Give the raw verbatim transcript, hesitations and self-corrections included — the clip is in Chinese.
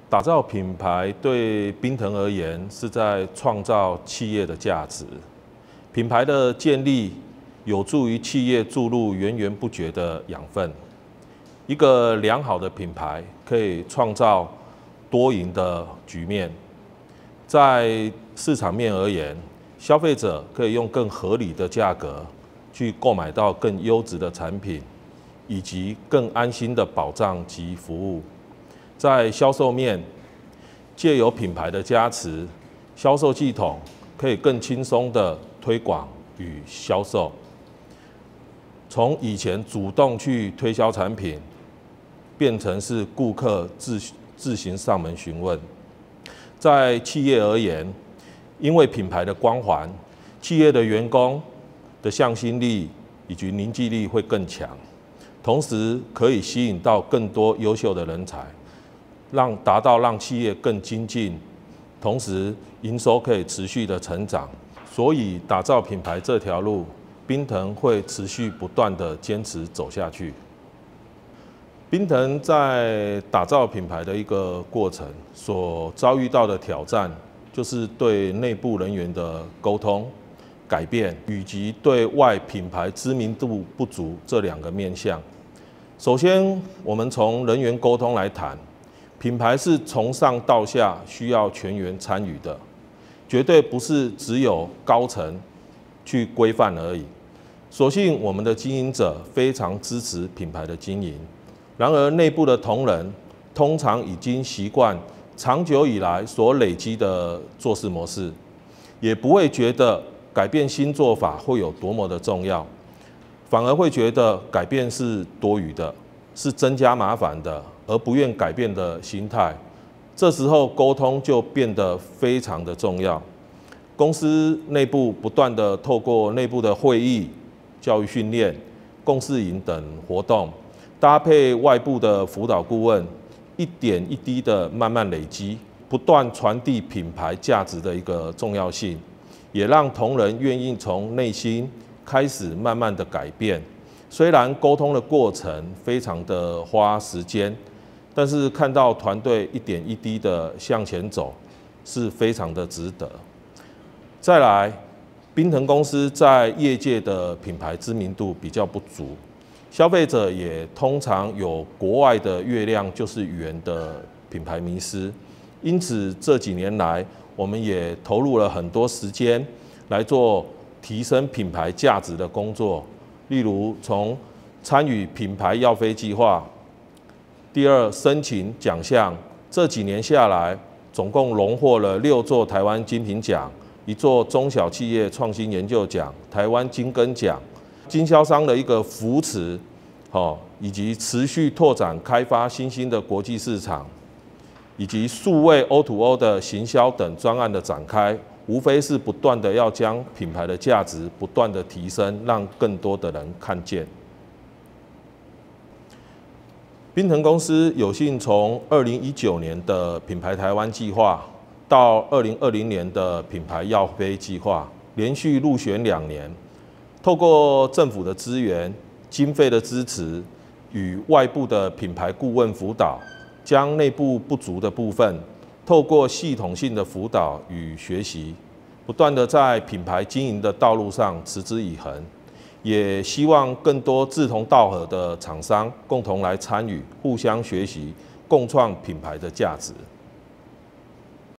打造品牌对宾腾而言，是在创造企业的价值。品牌的建立有助于企业注入源源不绝的养分。一个良好的品牌可以创造多赢的局面。在市场面而言，消费者可以用更合理的价格去购买到更优质的产品，以及更安心的保障及服务。在销售面，借由品牌的加持，销售系统可以更轻松的推广与销售。从以前主动去推销产品，变成是顾客自自行上门询问。在企业而言，因为品牌的光环，企业的员工的向心力以及凝聚力会更强，同时可以吸引到更多优秀的人才。让达到让企业更精进，同时营收可以持续的成长。所以打造品牌这条路，宾腾会持续不断的坚持走下去。宾腾在打造品牌的一个过程所遭遇到的挑战，就是对内部人员的沟通、改变，以及对外品牌知名度不足这两个面向。首先，我们从人员沟通来谈。品牌是从上到下需要全员参与的，绝对不是只有高层去规范而已。所幸我们的经营者非常支持品牌的经营，然而内部的同仁通常已经习惯长久以来所累积的做事模式，也不会觉得改变新做法会有多么的重要，反而会觉得改变是多余的，是增加麻烦的。而不愿改变的心态，这时候沟通就变得非常的重要。公司内部不断的透过内部的会议、教育训练、共识营等活动，搭配外部的辅导顾问，一点一滴的慢慢累积，不断传递品牌价值的一个重要性，也让同仁愿意从内心开始慢慢的改变。虽然沟通的过程非常的花时间，但是看到团队一点一滴的向前走，是非常的值得。再来，宾腾公司在业界的品牌知名度比较不足，消费者也通常有国外的月亮就是圆的品牌迷思，因此这几年来，我们也投入了很多时间来做提升品牌价值的工作，例如从参与品牌耀飞计划。第二，申请奖项，这几年下来，总共荣获了六座台湾精品奖，一座中小企业创新研究奖、台湾精耕奖，经销商的一个扶持，哦，以及持续拓展开发新兴的国际市场，以及数位 O to O 的行销等专案的展开，无非是不断的要将品牌的价值不断的提升，让更多的人看见。宾腾公司有幸从二零一九年的品牌台湾计划到二零二零年的品牌耀飞计划，连续入选两年。透过政府的资源、经费的支持与外部的品牌顾问辅导，将内部不足的部分，透过系统性的辅导与学习，不断的在品牌经营的道路上持之以恒。也希望更多志同道合的厂商共同来参与，互相学习，共创品牌的价值。